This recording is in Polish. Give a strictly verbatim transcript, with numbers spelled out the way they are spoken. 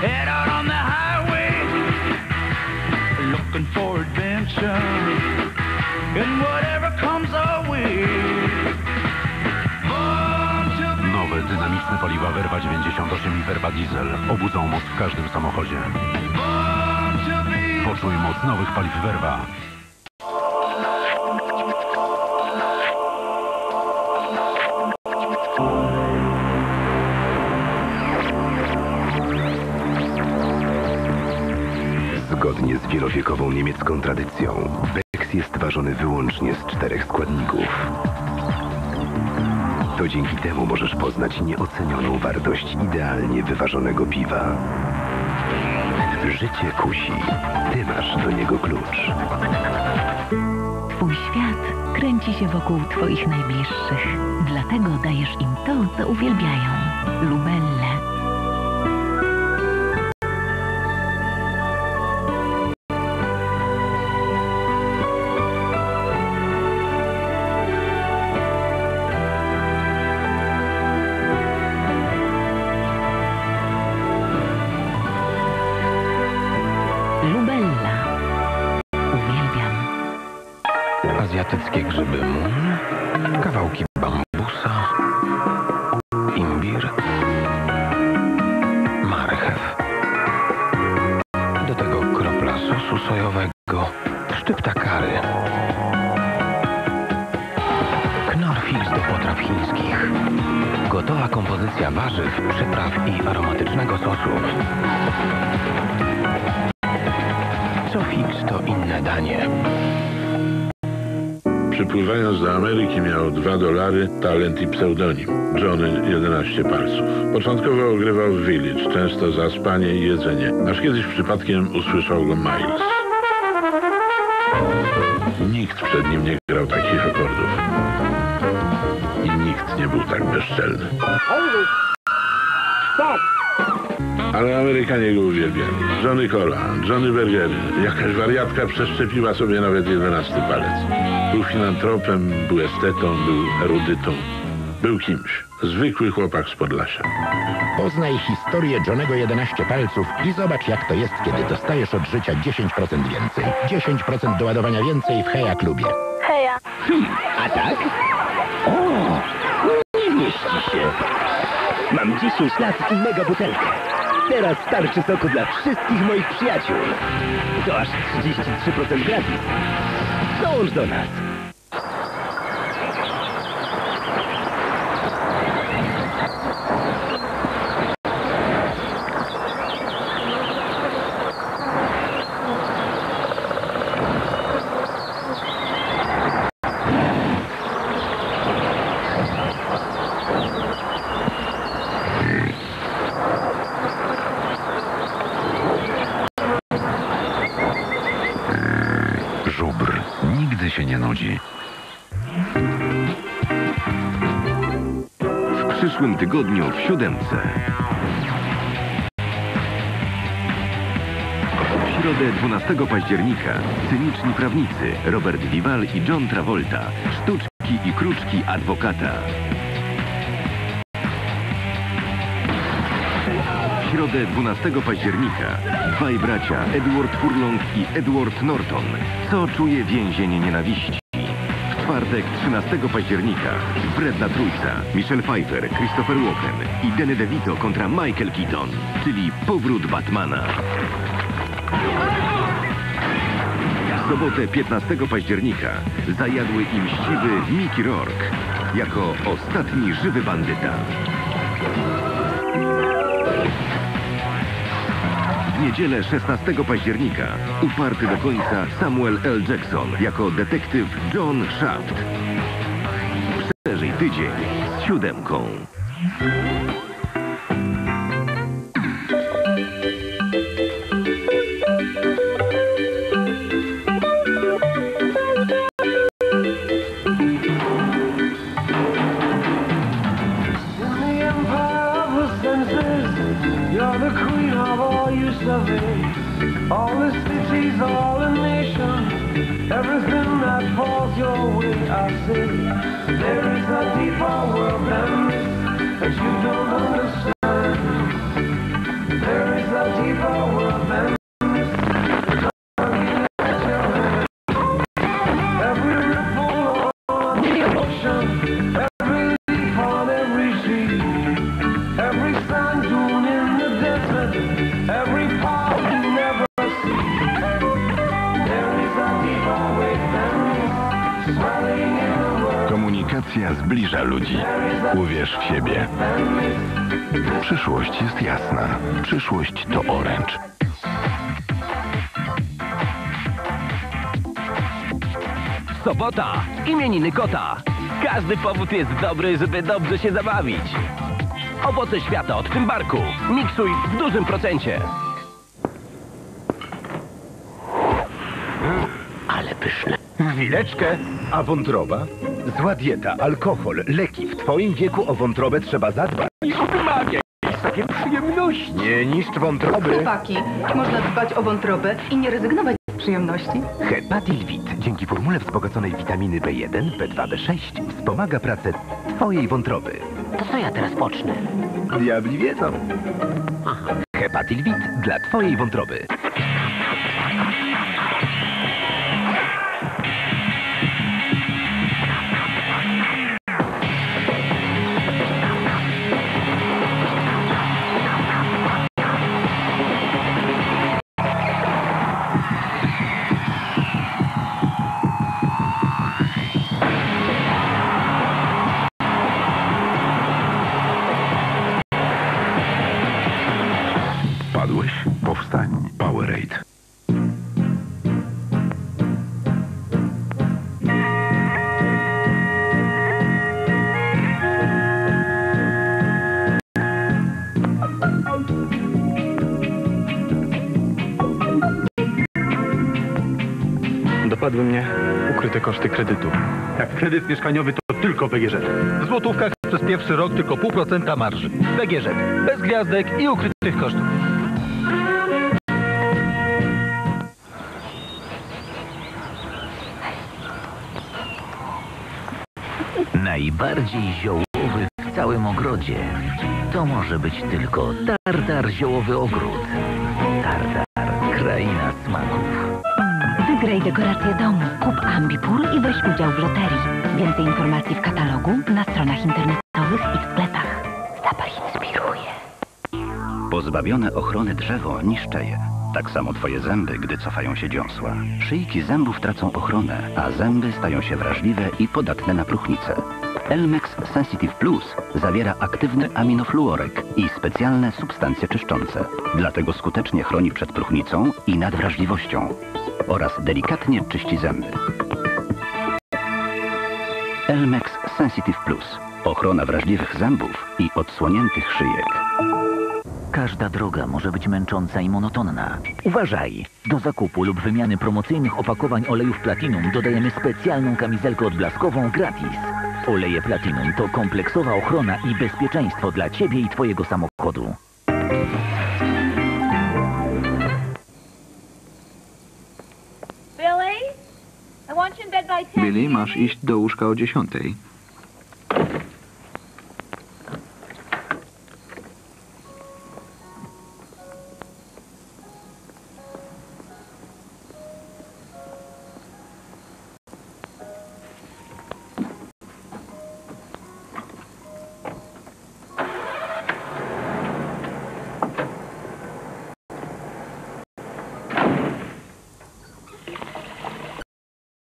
Head out on the highway, looking for adventure, and whatever comes our way. Nowe, dynamiczne paliwa Verva dziewięćdziesiąt osiem i Verva Diesel obudzą moc w każdym samochodzie. Poczuj moc nowych paliw Verva. Zgodnie z wielowiekową niemiecką tradycją, Becks jest ważony wyłącznie z czterech składników. To dzięki temu możesz poznać nieocenioną wartość idealnie wyważonego piwa. Życie kusi. Ty masz do niego klucz. Twój świat kręci się wokół twoich najbliższych. Dlatego dajesz im to, co uwielbiają. Lubelle. Lubella. Uwielbiam. Azjatyckie grzyby mun, kawałki bambusa, imbir, marchew. Do tego kropla sosu sojowego, szczypta kary. Knorfix do potraw chińskich. Gotowa kompozycja warzyw, przypraw i aromatycznego sosu. Sofix to inne danie. Przypływając do Ameryki miał dwa dolary, talent i pseudonim. Johnny jedenaście palców. Początkowo ogrywał w Village, często za spanie i jedzenie, aż kiedyś przypadkiem usłyszał go Miles. Nikt przed nim nie grał takich akordów. I nikt nie był tak bezczelny. Ale Amerykanie go uwielbiali. Johnny Cola, Johnny Burgery. Jakaś wariatka przeszczepiła sobie nawet jedenasty palec. Był filantropem, był estetą, był erudytą. Był kimś. Zwykły chłopak z Podlasia. Poznaj historię Johnnego jedenaście palców i zobacz, jak to jest, kiedy dostajesz od życia dziesięć procent więcej. dziesięć procent doładowania więcej w Heja Klubie. Heja. Hmm, a tak? O, nie mieści się. Mam dziesięć lat i mega butelkę. Teraz starczy soku dla wszystkich moich przyjaciół. To aż trzydzieści trzy procent gratis. Dołącz do nas. Żubr nigdy się nie nudzi. W przyszłym tygodniu w siódemce. W środę dwunastego października cyniczni prawnicy Robert Duvall i John Travolta. Sztuczki i kruczki adwokata. W środę dwunastego października dwaj bracia Edward Furlong i Edward Norton. Co czuje więzień nienawiści? W czwartek trzynastego października wredna trójca Michelle Pfeiffer, Christopher Walken i Danny DeVito kontra Michael Keaton, czyli powrót Batmana. W sobotę piętnastego października zajadły i mściwy Mickey Rourke jako ostatni żywy bandyta. W niedzielę szesnastego października uparty do końca Samuel L. Jackson jako detektyw John Shaft. Przeżyj tydzień z siódemką. All the cities, all the nations, everything that falls your way, I say. There is a deeper world than this that you don't understand. There is a deeper world than this. Every ripple on the ocean, every leaf on every tree, every sand dune in the desert, every path you never see. There is a deeper way than this, swelling in the world. Komunikacja zbliża ludzi. Uwierz w siebie. Przyszłość jest jasna. Przyszłość to Orange. Sobota, imieniny kota. Każdy powód jest dobry, żeby dobrze się zabawić. Owoce świata od Tymbarku. Miksuj w dużym procencie. Ale pyszne. Chwileczkę, a wątroba? Zła dieta, alkohol, leki. W twoim wieku o wątrobę trzeba zadbać. Magia jest takie przyjemności. Nie niszcz wątroby. Chłopaki, można dbać o wątrobę i nie rezygnować z przyjemności. Hepatilwit dzięki formule wzbogaconej witaminy B jeden, B dwa, B sześć wspomaga pracę twojej wątroby. To co ja teraz pocznę? Diabli wiedzą. Aha. Hepatilwit dla twojej wątroby. Padłeś? Powstań. Powerade. Dopadły mnie ukryte koszty kredytu. Jak kredyt mieszkaniowy to tylko P G Z. W złotówkach przez pierwszy rok tylko pół procenta marży. P G Z. Bez gwiazdek i ukrytych kosztów. Najbardziej ziołowy w całym ogrodzie to może być tylko Tartar Ziołowy Ogród. Tartar, kraina smaków. Wygraj dekorację domu, kup Ambipur i weź udział w loterii. Więcej informacji w katalogu, na stronach internetowych i w sklepach. Zapach inspiruje. Pozbawione ochrony drzewo niszczeje. Tak samo twoje zęby, gdy cofają się dziąsła. Szyjki zębów tracą ochronę, a zęby stają się wrażliwe i podatne na próchnicę. Elmex Sensitive Plus zawiera aktywny aminofluorek i specjalne substancje czyszczące. Dlatego skutecznie chroni przed próchnicą i nadwrażliwością oraz delikatnie czyści zęby. Elmex Sensitive Plus. Ochrona wrażliwych zębów i odsłoniętych szyjek. Każda droga może być męcząca i monotonna. Uważaj! Do zakupu lub wymiany promocyjnych opakowań olejów Platinum dodajemy specjalną kamizelkę odblaskową gratis. Oleje Platinum to kompleksowa ochrona i bezpieczeństwo dla ciebie i twojego samochodu. Billy, masz iść do łóżka o dziesiątej.